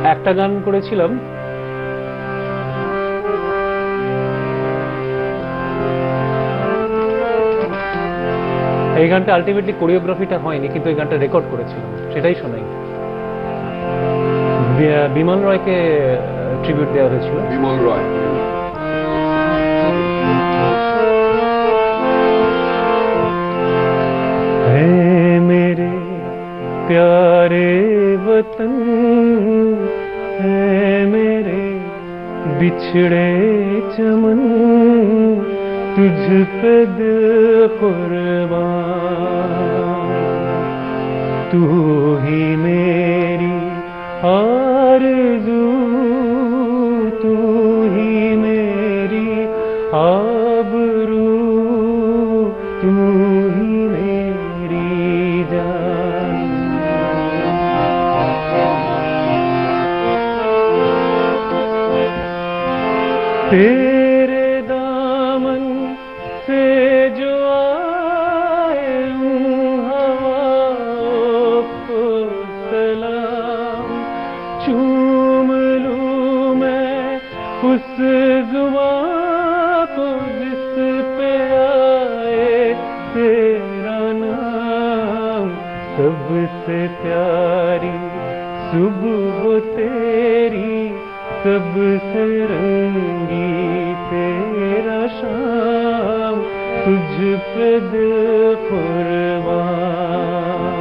একটা গান করেছিলাম, এই গানটা আলটিমেটলি কোরিওগ্রাফিটা হয়নি, কিন্তু এই গানটা রেকর্ড করেছিলাম, সেটাই শোনাই। বিমল রয়কে ট্রিবিউট দেওয়া হয়েছিল। বিমল রয়। है मेरे प्यारे वतन, है मेरे बिछड़े चमन, तुझ पे दिल कुर्बान, तू ही मेरी आरज़ू, तू ही मेरी आबरू, तू ही मेरी जान। तेरे दामन से जो आए उन हवाओं को सलाम, चूम लूं मैं उस जुबां को जिस पे आए तेरा नाम, सबसे प्यारी सुबह तेरी, सबसे रंगी तेरा शाम, तुझ पे दिल कुर्बान।